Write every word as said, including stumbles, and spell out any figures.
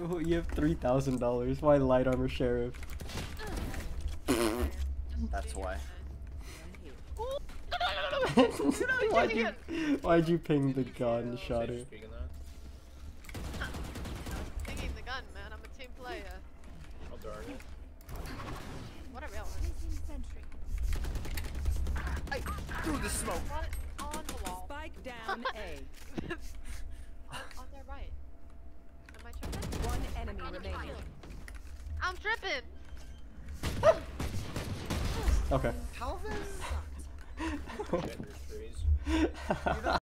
Oh, you have three thousand dollars. Why light armor sheriff? That's why. Why'd you Why'd you ping the gun, shot her? Pinging the gun, man. I'm a team player. Oh, darn it. Whatever else. I threw the smoke. What? On the wall. Spike down A. on, on their right. Am I tripping? One enemy On the remaining. right. I'm tripping. Okay. Calvin sucked. Gender trees.